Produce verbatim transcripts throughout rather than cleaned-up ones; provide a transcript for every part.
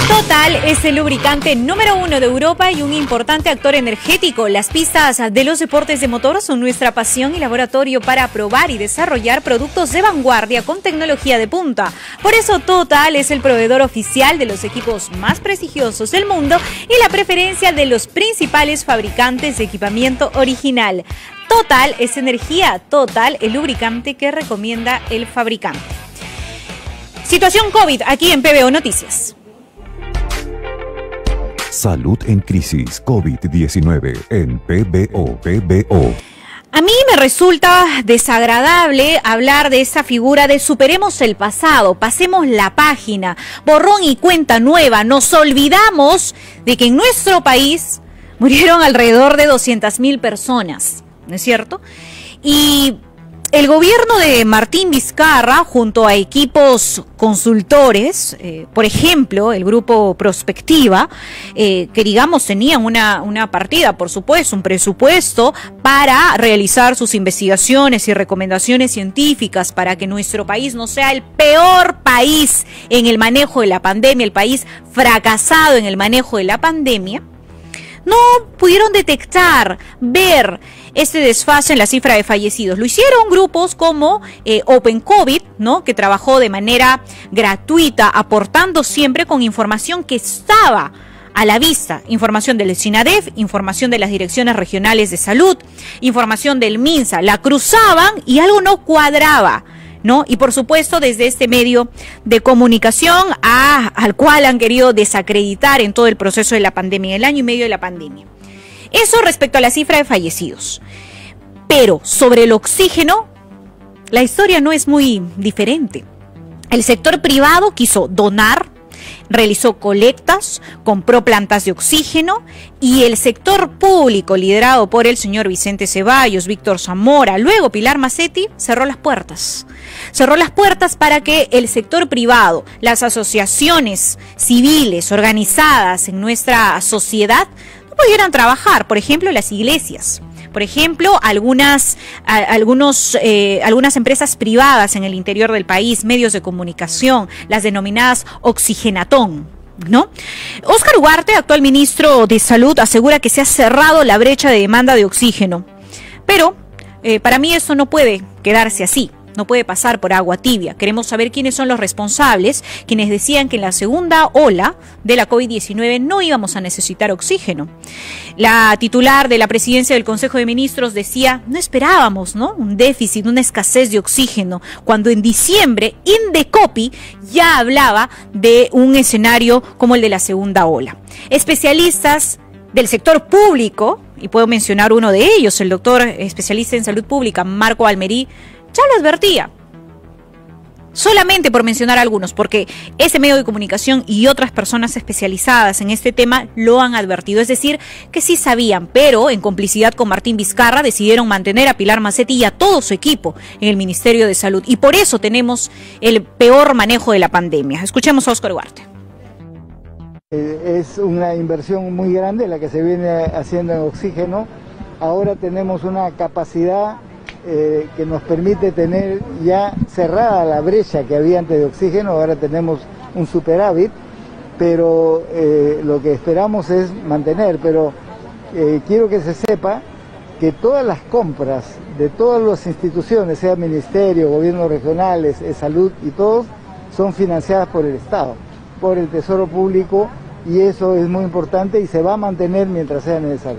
Total es el lubricante número uno de Europa y un importante actor energético. Las pistas de los deportes de motor son nuestra pasión y laboratorio para probar y desarrollar productos de vanguardia con tecnología de punta. Por eso Total es el proveedor oficial de los equipos más prestigiosos del mundo y la preferencia de los principales fabricantes de equipamiento original. Total es energía, Total el lubricante que recomienda el fabricante. Situación COVID aquí en P B O Noticias. Salud en crisis COVID diecinueve en P B O. P B O. A mí me resulta desagradable hablar de esa figura de superemos el pasado, pasemos la página, borrón y cuenta nueva. Nos olvidamos de que en nuestro país murieron alrededor de doscientas mil personas, ¿no es cierto? Y el gobierno de Martín Vizcarra, junto a equipos consultores, eh, por ejemplo, el grupo Prospectiva, eh, que digamos tenían una, una partida, por supuesto, un presupuesto para realizar sus investigaciones y recomendaciones científicas para que nuestro país no sea el peor país en el manejo de la pandemia, el país fracasado en el manejo de la pandemia, no pudieron detectar, ver este desfase en la cifra de fallecidos. Lo hicieron grupos como eh, Open COVID, ¿no?, que trabajó de manera gratuita, aportando siempre con información que estaba a la vista, información del SINADEF, información de las direcciones regionales de salud, información del MINSA, la cruzaban y algo no cuadraba, ¿no? Y por supuesto desde este medio de comunicación a, al cual han querido desacreditar en todo el proceso de la pandemia, el año y medio de la pandemia. Eso respecto a la cifra de fallecidos. Pero sobre el oxígeno, la historia no es muy diferente. El sector privado quiso donar, realizó colectas, compró plantas de oxígeno y el sector público, liderado por el señor Vicente Ceballos, Víctor Zamora, luego Pilar Macetti, cerró las puertas. Cerró las puertas para que el sector privado, las asociaciones civiles organizadas en nuestra sociedad, no pudieran trabajar, por ejemplo, las iglesias. Por ejemplo, algunas, a, algunos, eh, algunas empresas privadas en el interior del país, medios de comunicación, las denominadas Oxigenatón, ¿no? Óscar Ugarte, actual ministro de Salud, asegura que se ha cerrado la brecha de demanda de oxígeno. Pero eh, para mí eso no puede quedarse así. No puede pasar por agua tibia. Queremos saber quiénes son los responsables, quienes decían que en la segunda ola de la COVID diecinueve no íbamos a necesitar oxígeno. La titular de la presidencia del Consejo de Ministros decía, no esperábamos, ¿no?, un déficit, una escasez de oxígeno, cuando en diciembre Indecopi ya hablaba de un escenario como el de la segunda ola. Especialistas del sector público, y puedo mencionar uno de ellos, el doctor especialista en salud pública, Marco Almerí, ya lo advertía, solamente por mencionar algunos, porque ese medio de comunicación y otras personas especializadas en este tema lo han advertido, es decir, que sí sabían, pero en complicidad con Martín Vizcarra decidieron mantener a Pilar Macetti y a todo su equipo en el Ministerio de Salud, y por eso tenemos el peor manejo de la pandemia. Escuchemos a Óscar Ugarte. Es una inversión muy grande la que se viene haciendo en oxígeno. Ahora tenemos una capacidad Eh, que nos permite tener ya cerrada la brecha que había antes de oxígeno. Ahora tenemos un superávit, pero eh, lo que esperamos es mantener, pero eh, quiero que se sepa que todas las compras de todas las instituciones, sea ministerio, gobiernos regionales, eh, salud y todos, son financiadas por el Estado, por el Tesoro Público, y eso es muy importante y se va a mantener mientras sea necesario.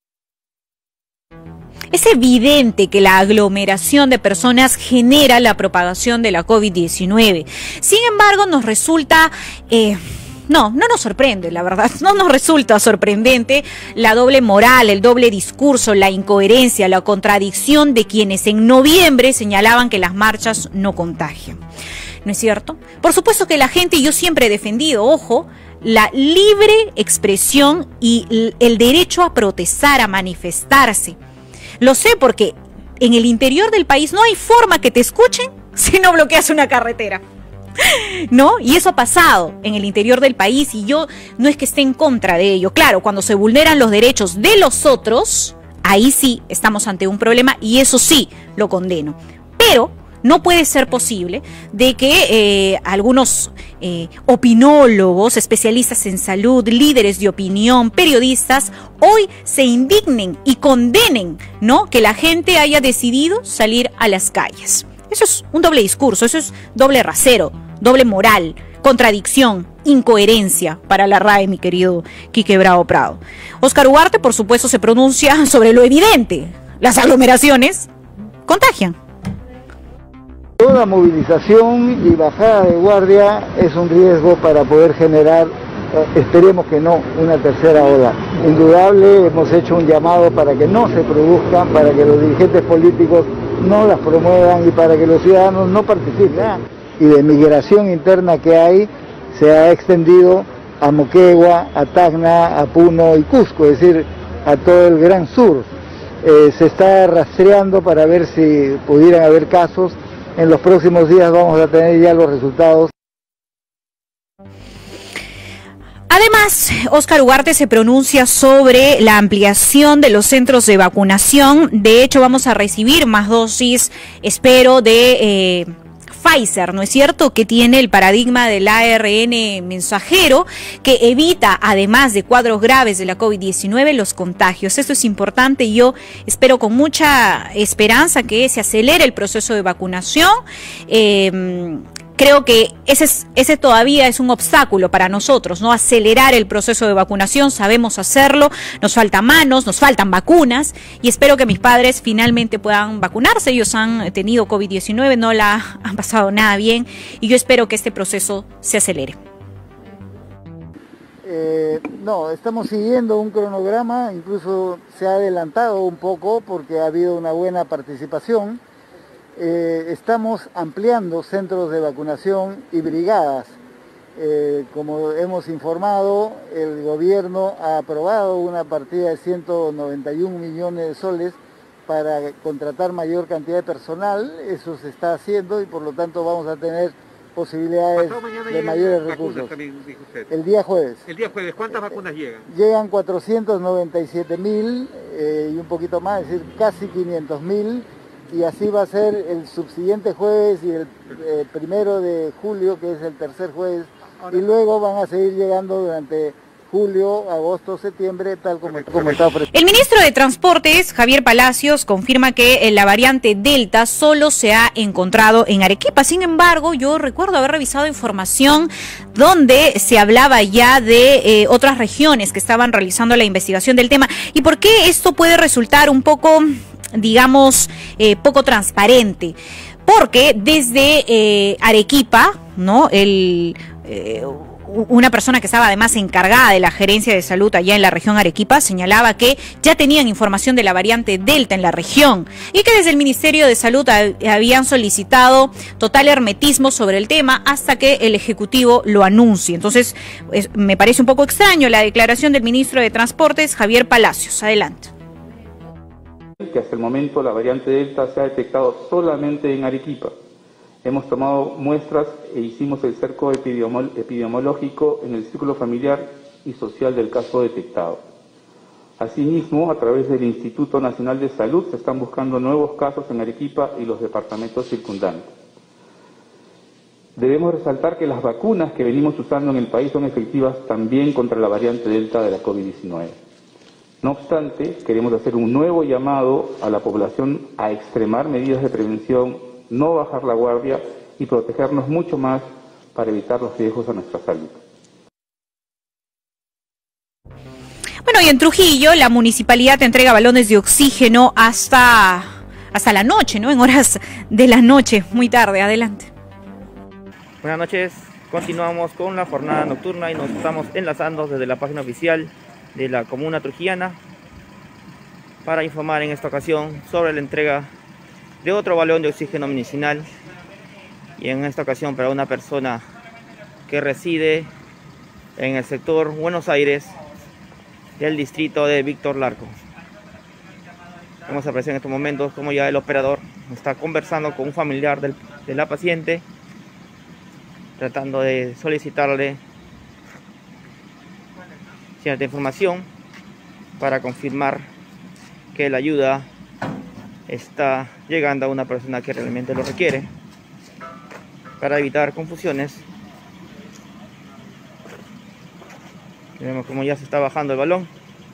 Es evidente que la aglomeración de personas genera la propagación de la COVID diecinueve. Sin embargo, nos resulta... Eh, no, no nos sorprende, la verdad. No nos resulta sorprendente la doble moral, el doble discurso, la incoherencia, la contradicción de quienes en noviembre señalaban que las marchas no contagian. ¿No es cierto? Por supuesto que la gente, y yo siempre he defendido, ojo, la libre expresión y el derecho a protestar, a manifestarse. Lo sé porque en el interior del país no hay forma que te escuchen si no bloqueas una carretera, ¿no? Y eso ha pasado en el interior del país y yo no es que esté en contra de ello. Claro, cuando se vulneran los derechos de los otros, ahí sí estamos ante un problema y eso sí lo condeno. Pero no puede ser posible de que eh, algunos eh, opinólogos, especialistas en salud, líderes de opinión, periodistas, hoy se indignen y condenen, ¿no?, que la gente haya decidido salir a las calles. Eso es un doble discurso, eso es doble rasero, doble moral, contradicción, incoherencia para la R A E, mi querido Quique Bravo Prado. Óscar Ugarte, por supuesto, se pronuncia sobre lo evidente. Las aglomeraciones contagian. Toda movilización y bajada de guardia es un riesgo para poder generar, eh, esperemos que no, una tercera ola. Indudable, hemos hecho un llamado para que no se produzcan, para que los dirigentes políticos no las promuevan y para que los ciudadanos no participen. Y de migración interna que hay, se ha extendido a Moquegua, a Tacna, a Puno y Cusco, es decir, a todo el Gran Sur. Eh, se está rastreando para ver si pudieran haber casos. En los próximos días vamos a tener ya los resultados. Además, Óscar Ugarte se pronuncia sobre la ampliación de los centros de vacunación. De hecho, vamos a recibir más dosis, espero, de eh, Pfizer, ¿no es cierto?, que tiene el paradigma del A R N mensajero, que evita, además de cuadros graves de la COVID diecinueve, los contagios. Esto es importante y yo espero con mucha esperanza que se acelere el proceso de vacunación. Eh, Creo que ese, es, ese todavía es un obstáculo para nosotros, ¿no? Acelerar el proceso de vacunación, sabemos hacerlo, nos faltan manos, nos faltan vacunas y espero que mis padres finalmente puedan vacunarse. Ellos han tenido COVID diecinueve, no la han pasado nada bien y yo espero que este proceso se acelere. Eh, no, estamos siguiendo un cronograma, incluso se ha adelantado un poco porque ha habido una buena participación. Eh, estamos ampliando centros de vacunación y brigadas. Eh, como hemos informado, el gobierno ha aprobado una partida de ciento noventa y un millones de soles para contratar mayor cantidad de personal. Eso se está haciendo y por lo tanto vamos a tener posibilidades de mayores recursos. También, dijo usted. El día jueves. El día jueves, ¿cuántas vacunas llegan? Llegan cuatrocientos noventa y siete mil eh, y un poquito más, es decir, casi quinientos mil. Y así va a ser el subsiguiente jueves y el eh, primero de julio, que es el tercer jueves, y luego van a seguir llegando durante julio, agosto, septiembre, tal como, como está ofrecido. El ministro de Transportes, Javier Palacios, confirma que la variante Delta solo se ha encontrado en Arequipa. Sin embargo, yo recuerdo haber revisado información donde se hablaba ya de eh, otras regiones que estaban realizando la investigación del tema. ¿Y por qué esto puede resultar un poco, digamos, eh, poco transparente? Porque desde eh, Arequipa, ¿no?, el... Eh, una persona que estaba además encargada de la gerencia de salud allá en la región Arequipa señalaba que ya tenían información de la variante Delta en la región y que desde el Ministerio de Salud habían solicitado total hermetismo sobre el tema hasta que el Ejecutivo lo anuncie. Entonces, es, me parece un poco extraño la declaración del ministro de Transportes, Javier Palacios. Adelante. Que hasta el momento la variante Delta se ha detectado solamente en Arequipa. Hemos tomado muestras e hicimos el cerco epidemiológico en el círculo familiar y social del caso detectado. Asimismo, a través del Instituto Nacional de Salud se están buscando nuevos casos en Arequipa y los departamentos circundantes. Debemos resaltar que las vacunas que venimos usando en el país son efectivas también contra la variante Delta de la COVID diecinueve. No obstante, queremos hacer un nuevo llamado a la población a extremar medidas de prevención, no bajar la guardia y protegernos mucho más para evitar los riesgos a nuestra salud. Bueno, y en Trujillo la municipalidad entrega balones de oxígeno hasta, hasta la noche, ¿no? En horas de la noche, muy tarde. Adelante. Buenas noches, continuamos con la jornada nocturna y nos estamos enlazando desde la página oficial de la comuna trujillana para informar en esta ocasión sobre la entrega de otro balón de oxígeno medicinal y en esta ocasión para una persona que reside en el sector Buenos Aires del distrito de Víctor Larco. Vamos a apreciar en estos momentos como ya el operador está conversando con un familiar del, de la paciente, tratando de solicitarle cierta información para confirmar que la ayuda está llegando a una persona que realmente lo requiere. Para evitar confusiones, vemos como ya se está bajando el balón,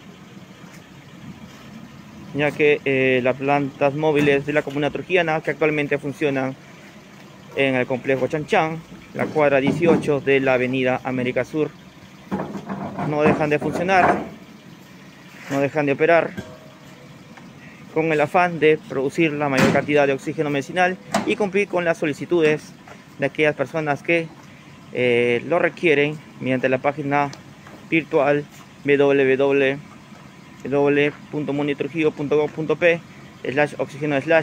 ya que eh, las plantas móviles de la comuna trujillana, que actualmente funcionan en el complejo Chan Chan, la cuadra dieciocho de la avenida América Sur, no dejan de funcionar, no dejan de operar, con el afán de producir la mayor cantidad de oxígeno medicinal y cumplir con las solicitudes de aquellas personas que eh, lo requieren mediante la página virtual w w w punto munitrujillo punto gov punto p slash oxígeno slash,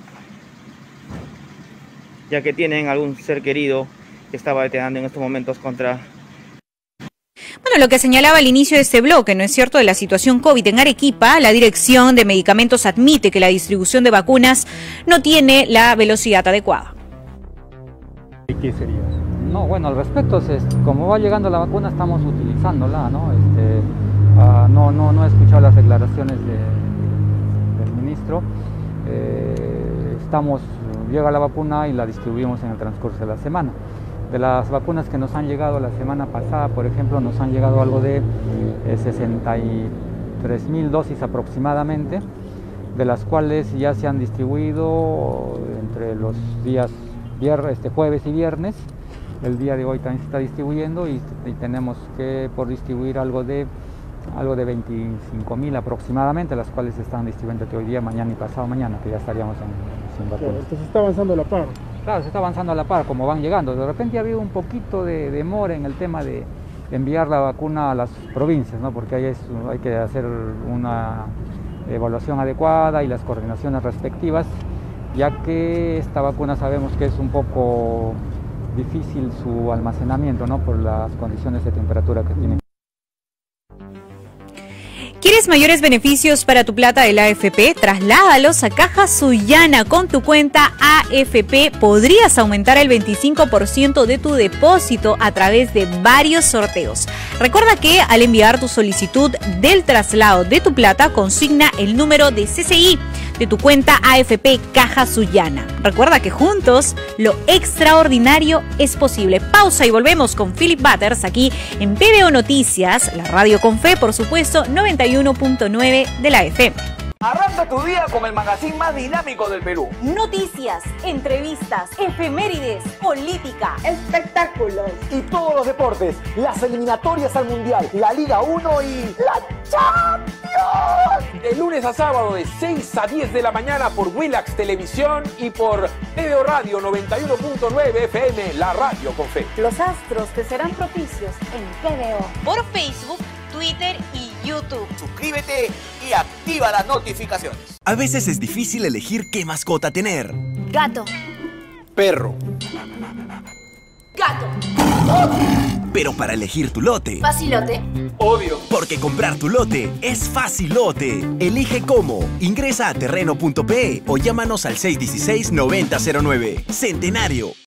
ya que tienen algún ser querido que estaba batallando en estos momentos contra. Bueno, lo que señalaba al inicio de este bloque, ¿no es cierto?, de la situación COVID en Arequipa, la Dirección de Medicamentos admite que la distribución de vacunas no tiene la velocidad adecuada. ¿Qué sería? No, bueno, al respecto, es, como va llegando la vacuna, estamos utilizándola, ¿no? Este, uh, no, no, no he escuchado las declaraciones de, del ministro. Eh, estamos, llega la vacuna y la distribuimos en el transcurso de la semana. De las vacunas que nos han llegado la semana pasada, por ejemplo, nos han llegado algo de eh, sesenta y tres mil dosis aproximadamente, de las cuales ya se han distribuido entre los días viernes, este jueves y viernes. El día de hoy también se está distribuyendo y, y tenemos que por distribuir algo de algo de veinticinco mil aproximadamente, las cuales se están distribuyendo hoy día, mañana y pasado mañana, que ya estaríamos en, sin vacunas. Entonces se está avanzando a la par. Claro, se está avanzando a la par, como van llegando. De repente ha habido un poquito de demora en el tema de enviar la vacuna a las provincias, ¿no? Porque ahí es, hay que hacer una evaluación adecuada y las coordinaciones respectivas, ya que esta vacuna sabemos que es un poco difícil su almacenamiento, ¿no? Por las condiciones de temperatura que tienen. ¿Quieres mayores beneficios para tu plata del A F P? Trasládalos a Caja Sullana con tu cuenta A F P. Podrías aumentar el veinticinco por ciento de tu depósito a través de varios sorteos. Recuerda que al enviar tu solicitud del traslado de tu plata, consigna el número de C C I de tu cuenta A F P Caja Sullana. Recuerda que juntos lo extraordinario es posible. Pausa y volvemos con Philip Butters aquí en P B O Noticias, la radio con fe, por supuesto, noventa y uno punto nueve de la F M. Arranca tu día con el magazín más dinámico del Perú. Noticias, entrevistas, efemérides, política, espectáculos y todos los deportes, las eliminatorias al Mundial, la Liga uno y la Champions. De lunes a sábado de seis a diez de la mañana por Willax Televisión y por P B O Radio noventa y uno punto nueve F M, la radio con fe. Los astros te serán propicios en P B O. Por Facebook, Twitter y YouTube. Suscríbete y activa las notificaciones. A veces es difícil elegir qué mascota tener. Gato. Perro. Gato. Pero para elegir tu lote... Facilote. Obvio. Porque comprar tu lote es facilote. Elige cómo. Ingresa a terreno punto pe o llámanos al seis uno seis, nueve cero cero nueve. Centenario.